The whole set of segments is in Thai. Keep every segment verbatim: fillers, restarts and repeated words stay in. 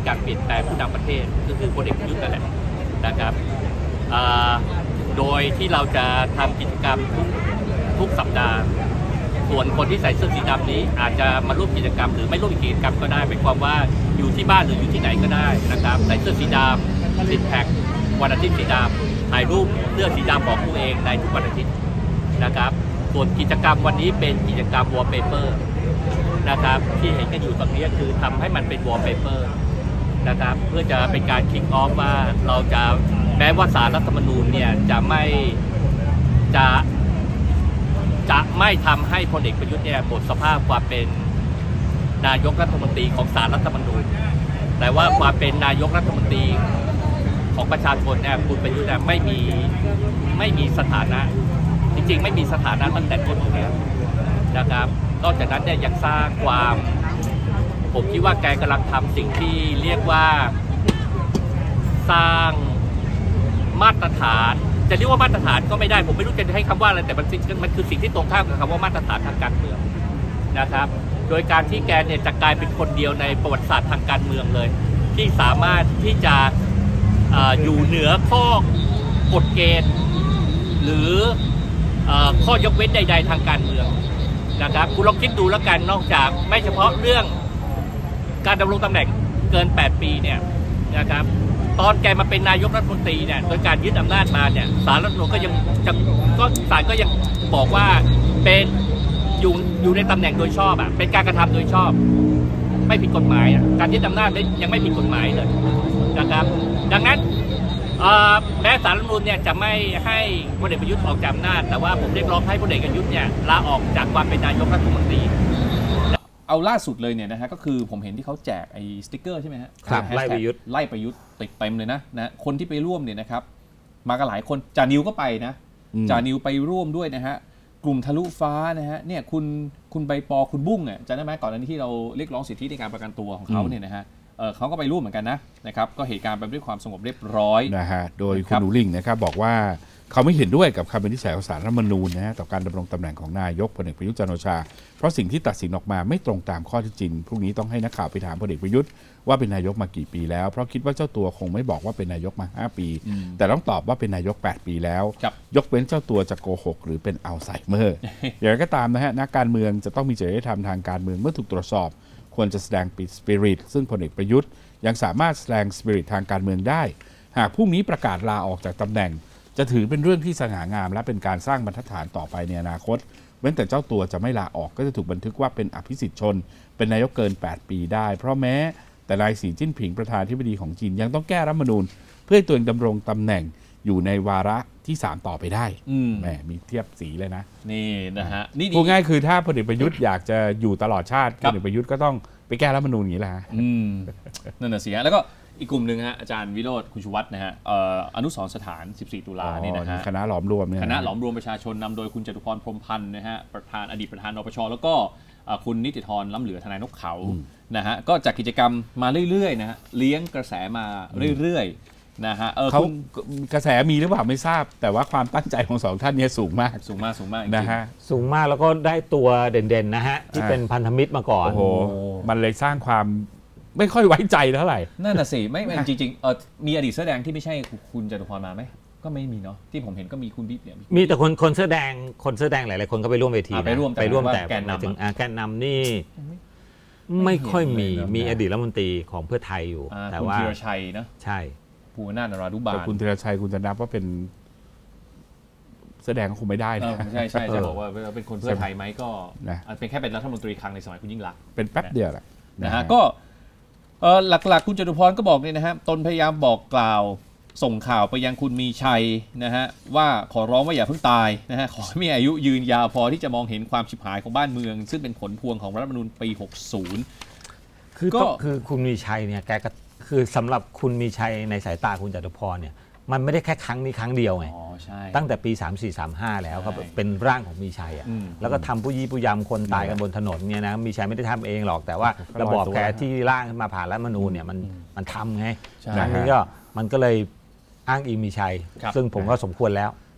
การเปลี่ยนแปลงผู้นำประเทศก็คือพลเอกประยุทธ์นั่นแหละนะครับโดยที่เราจะทำกิจกรรมทุกทุกสัปดาห์ส่วนคนที่ใส่เสื้อสีดำนี้อาจจะมาร่วมกิจกรรมหรือไม่ร่วมกิจกรรมก็ได้เป็นความว่าอยู่ที่บ้านหรืออยู่ที่ไหนก็ได้นะครับใส่เสื้อสีดำติดแท็กวันอาทิตย์สีดำถ่ายรูปเสื้อสีดำของตัวเองในทุกวันอาทิตย์นะครับส่วนกิจกรรมวันนี้เป็นกิจกรรมวอลเปเปอร์นะครับที่เห็นกันอยู่ตรงนี้คือทำให้มันเป็นวอลเปเปอร์นะครับเพื่อจะเป็นการคิกออฟว่าเราจะแม้ว่าศาลรัฐธรรมนูญเนี่ยจะไม่จะจะไม่ทำให้พลเอกประยุทธ์เนี่ยหมดสภาพความเป็นนายกรัฐมนตรีของศาลรัฐธรรมนูญแต่ว่าความเป็นนายกรัฐมนตรีของประชาชนเนี่ยคุณประยุทธ์เนี่ยไม่มีไม่มีสถานะจริงๆไม่มีสถานะตั้งแต่ต้นอยู่แล้วนะครับนอกจากนั้นเนี่ยยังสร้างความผมคิดว่าแกกำลังทำสิ่งที่เรียกว่าสร้างมาตรฐานจะเรียกว่ามาตรฐานก็ไม่ได้ผมไม่รู้จะให้คำว่าอะไรแต่มันมันคือสิ่งที่ตรงข้ามกับคำว่ามาตรฐานทางการเมืองนะครับโดยการที่แกเนี่ยจะกลายเป็นคนเดียวในประวัติศาสตร์ทางการเมืองเลยที่สามารถที่จะอยู่เหนือข้อกฎเกณฑ์หรือข้อยกเว้นใดๆทางการเมืองนะครับคุณลองคิดดูแล้วกันนอกจากไม่เฉพาะเรื่องการดำรงตำแหน่งเกินแปดปีเนี่ยนะครับตอนแกมาเป็นนายกรัฐมนตรีเนี่ยโดยการยึดอำนาจมาเนี่ยศาลรัฐธรรมนูญก็ยังจะก็ศาลก็ยังบอกว่าเป็นอยู่อยู่ในตำแหน่งโดยชอบอ่ะเป็นการกระทำโดยชอบไม่ผิดกฎหมายอ่ะการยึดอำนาจยังไม่ผิดกฎหมายเลยนะครับดังนั้นแม้ศาลรัฐธรรมนูญเนี่ยจะไม่ให้พลเอกประยุทธ์ออกจากอำนาจแต่ว่าผมเรียกร้องให้พลเอกประยุทธ์เนี่ยลาออกจากความเป็นนายกรัฐมนตรีเอาล่าสุดเลยเนี่ยนะฮะก็คือผมเห็นที่เขาแจกไอ้สติ๊กเกอร์ใช่ไหมฮะไล่ประยุทธ์ไล่ประยุทธ์ติดเต็มเลยนะนะคนที่ไปร่วมเนี่ยนะครับมากันหลายคนจานิวก็ไปนะจานิวไปร่วมด้วยนะฮะกลุ่มทะลุฟ้านะฮะเนี่ยคุณคุณใบปอคุณบุ้งเนี่ยจำได้ไหมก่อนหน้านี้ที่เราเรียกร้องสิทธิในการประกันตัวของเขาเนี่ยนะฮะเออเขาก็ไปร่วมเหมือนกันนะนะครับก็เหตุการณ์ไปด้วยความสงบเรียบร้อยนะฮะโดยคุณหนูลิงนะครับบอกว่าเขาไม่เห็นด้วยกับคำวินิจฉัยของศาลรัฐธรรมนูญนะฮะต่อการดำรงตำแหน่งของนายกพลเอกประยุทธ์จันทร์โอชาเพราะสิ่งที่ตัดสินออกมาไม่ตรงตามข้อเท็จจริงพรุ่งนี้ต้องให้นักข่าวไปถามพลเอกประยุทธ์ว่าเป็นนายกมากี่ปีแล้วเพราะคิดว่าเจ้าตัวคงไม่บอกว่าเป็นนายกมาห้าปีแต่ต้องตอบว่าเป็นนายกแปดปีแล้วยกเว้นเจ้าตัวจะโกหกหรือเป็นอัลไซเมอร์อย่างไรก็ตามนะฮะนักการเมืองจะต้องมีจริยธรรมทางการเมืองเมื่อถูกตรวจสอบควรจะแสดงสปิริตซึ่งพลเอกประยุทธ์ยังสามารถแสดงสปิริตทางการเมืองได้หากพรุ่งนี้ประกาศลาออกจากตำแหน่งจะถือเป็นเรื่องที่สง่างามและเป็นการสร้างบรรทัดฐานต่อไปในอนาคตเว้นแต่เจ้าตัวจะไม่ลาออกก็จะถูกบันทึกว่าเป็นอภิสิทธิ์ชนเป็นนายกเกินแปดปีได้เพราะแม้แต่นายสีจิ้นผิงประธานาธิบดีของจีนยังต้องแก้รัฐธรรมนูญเพื่อให้ตัวเองดำรงตำแหน่งอยู่ในวาระที่สามต่อไปได้แหมมีเทียบสีเลยนะนี่นะฮะนี่พูดง่ายคือถ้าพลเอกประยุทธ์อยากจะอยู่ตลอดชาติพลเอกประยุทธ์ก็ต้องไปแก้รัฐธรรมนูญอย่างนี้แหละนั่นน่ะสิฮะแล้วก็อีกกลุ่มหนึ่งฮะอาจารย์วิโรจน์คุณชูวัฒน์นะฮะอนุสรณ์สถานสิบสี่ตุลานี่นะฮะคณะหลอมรวมเนี่ยคณะหลอมรวมประชาชนนำโดยคุณจตุพรพรหมพันธ์นะฮะประธานอดีตประธานนปชแล้วก็คุณนิติธรล้ำเหลือทนายนกเขานะฮะก็จัดกิจกรรมมาเรื่อยๆนะฮะเลี้ยงกระแสมาเรื่อยๆนะฮะเขากระแสมีหรือเปล่าไม่ทราบแต่ว่าความตั้งใจของสองท่านเนี่ยสูงมากสูงมากสูงมากนะฮะสูงมากแล้วก็ได้ตัวเด่นๆนะฮะที่เป็นพันธมิตรมาก่อนโอ้โหมันเลยสร้างความไม่ค่อยไว้ใจเท่าไหร่นั่นน่ะสิไม่จริงๆเออมีอดีตเสื้อแดงที่ไม่ใช่คุณจตุพรมาไหมก็ไม่มีเนาะที่ผมเห็นก็มีคุณบิ๊กเนี่ยมีแต่คนคนเสื้อแดงคนเสื้อแดงหลายๆคนก็ไปร่วมเวทีไปร่วมไปร่วมแต่แกนนำแกนนำนี่ไม่ค่อยมีมีอดีตรัฐมนตรีของเพื่อไทยอยู่แต่ว่าคุณธีรชัยนะใช่ภูวนาถ นรานุบาลคุณธีรชัยคุณจะนับว่าเป็นเสื้อแดงก็คงไม่ได้นะใช่ใช่จะบอกว่าเป็นคนเพื่อไทยไหมก็เป็นแค่เป็นรัฐมนตรีคลังในสมัยคุณยิ่งลักษณ์เป็นแป๊บเดียวแหละนะฮะก็หลักๆคุณจตุพรก็บอกเนี่ยนะฮะตนพยายามบอกกล่าวส่งข่าวไปยังคุณมีชัยนะฮะว่าขอร้องว่าอย่าเพิ่งตายนะฮะขอให้มีอายุยืนยาวพอที่จะมองเห็นความฉิบหายของบ้านเมืองซึ่งเป็นผลพวงของรัฐธรรมนูญปีหกสิบคือก็คือคุณมีชัยเนี่ยแกก็คือสำหรับคุณมีชัยในสายตาคุณจตุพรเนี่ยมันไม่ได้แค่ครั้งนี้ครั้งเดียวไงตั้งแต่ปีสามสี่ สามห้าแล้วครับเป็นร่างของมีชัยอ่ะแล้วก็ทำผู้ยี่ผู้ยำคนตายกันบนถนนเนี่ยนะมีชัยไม่ได้ทำเองหรอกแต่ว่าระบอบแกที่ร่างขึ้นมาผ่านรัฐธรรมนูญเนี่ยมันมันทำไงครั้งนี้ก็มันก็เลยอ้างอิงมีชัยซึ่งผมก็สมควรแล้ว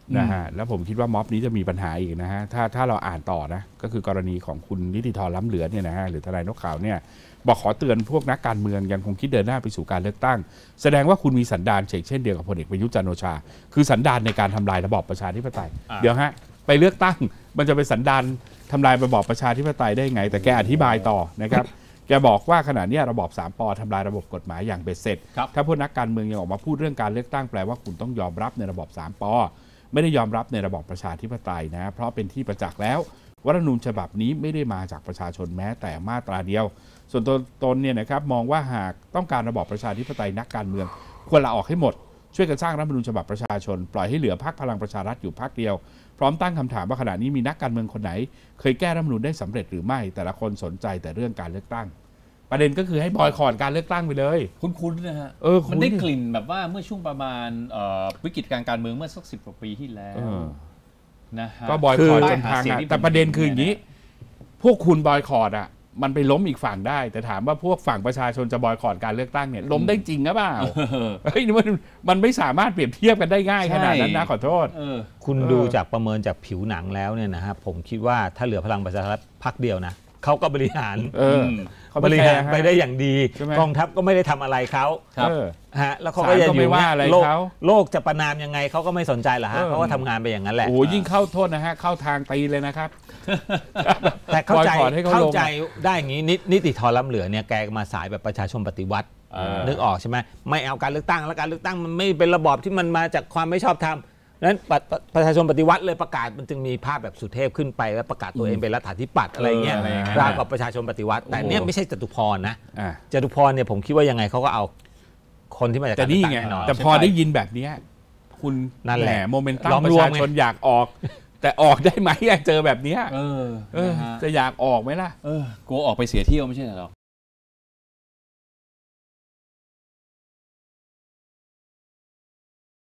นะฮะแล้วผมคิดว่าม็อบนี้จะมีปัญหาอีกนะฮะถ้าถ้าเราอ่านต่อนะก็คือกรณีของคุณนิติธรล้ำเหลือเนี่ยนะฮะหรือทนายนกขาวเนี่ยบอกขอเตือนพวกนักการเมืองยังคงคิดเดินหน้าไปสู่การเลือกตั้งแสดงว่าคุณมีสันดานเฉกเช่นเดียวกับพลเอกประยุทธ์จันทร์โอชาคือสันดานในการทำลายระบอบประชาธิปไตยเดี๋ยวฮะไปเลือกตั้งมันจะเป็นสันดานทำลายระบอบประชาธิปไตยได้ไงแต่แกอธิบายต่อนะครับแกบอกว่าขณะนี้ระบอบสามปทำลายระบบกฎหมายอย่างเบ็ดเสร็จถ้าพวกนักการเมืองยังออกมาพูดเรื่องการเลือกตั้งแปลว่าคุณต้องยอมรับในระบอบสามปไม่ได้ยอมรับในระบอบประชาธิปไตยนะเพราะเป็นที่ประจักษ์แล้วว่ารัฐธรรมนูญฉบับนี้ไม่ได้มาจากประชาชนแม้แต่มาตราเดียวส่วนตนตนเนี่ยนะครับมองว่าหากต้องการระบอบประชาธิปไตยนักการเมืองควรลาออกให้หมดช่วยกันสร้างรัฐธรรมนูญฉบับประชาชนปล่อยให้เหลือพรรคพลังประชารัฐอยู่พรรคเดียวพร้อมตั้งคำถามว่าขณะนี้มีนักการเมืองคนไหนเคยแก้รัฐธรรมนูญได้สำเร็จหรือไม่แต่ละคนสนใจแต่เรื่องการเลือกตั้งประเด็นก็คือให้บอยคอตการเลือกตั้งไปเลยคุ้นๆนะฮะเออมันได้กลิ่นแบบว่าเมื่อช่วงประมาณวิกฤตการการเมืองเมื่อสักสิบกว่าปีที่แล้วนะฮะก็บอยคอตจนพังแต่ประเด็นคืออย่างนี้พวกคุณบอยคอตอ่ะมันไปล้มอีกฝั่งได้แต่ถามว่าพวกฝั่งประชาชนจะบอยคอตการเลือกตั้งเนี่ยล้มได้จริงหรือเปล่าเฮ้ยมันมันไม่สามารถเปรียบเทียบกันได้ง่ายขนาดนั้นนะขอโทษคุณดูจากประเมินจากผิวหนังแล้วเนี่ยนะฮะผมคิดว่าถ้าเหลือพลังประชารัฐพรรคเดียวนะเขาก็บริหารบริหารไปได้อย่างดีกองทัพก็ไม่ได้ทำอะไรเขาฮะแล้วเขาก็จะอยู่ว่าโลกโลกจะประนามยังไงเขาก็ไม่สนใจหรอกฮะเขาก็ทำงานไปอย่างนั้นแหละโอ้ยิ่งเข้าโทษนะฮะเข้าทางตีเลยนะครับแต่เข้าใจเข้าใจได้อย่างนี้นิติธรล้ำเหลือเนี่ยแกมาสายแบบประชาชนปฏิวัตินึกออกใช่ไหมไม่เอาการเลือกตั้งแล้วการเลือกตั้งมันไม่เป็นระบอบที่มันมาจากความไม่ชอบธรรมนั้นประชาชนปฏิวัติเลยประกาศมันจึงมีภาพแบบสุเทพขึ้นไปแล้วประกาศตัวเองเป็นรัฐาธิปัตย์อะไรเงี้ยราวกับประชาชนปฏิวัติแต่เนี่ยไม่ใช่จตุพรนะจตุพรเนี่ยผมคิดว่ายังไงเขาก็เอาคนที่มาจากการเลือกตั้งแน่นอนแต่พอได้ยินแบบนี้คุณนั่นแหละโมเมนตัมประชาชนอยากออกแต่ออกได้ไหมอยากเจอแบบนี้จะอยากออกไหมล่ะกลัวออกไปเสียเที่ยวไม่ใช่หรอ